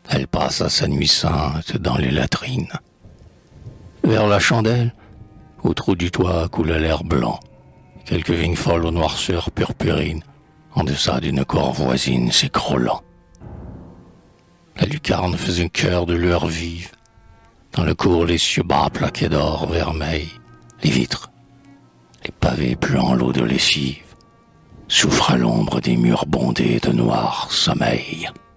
Elle passa sa nuit sainte dans les latrines. Vers la chandelle, au trou du toit coulait l'air blanc. Quelques vignes folles aux noirceurs purpurines, en deçà d'une cour voisine s'écroulant. La lucarne faisait un cœur de lueur vive. Dans le cours, les cieux bas plaqués d'or vermeil, les vitres, les pavés puant l'eau de lessive, souffrent à l'ombre des murs bondés de noir sommeil.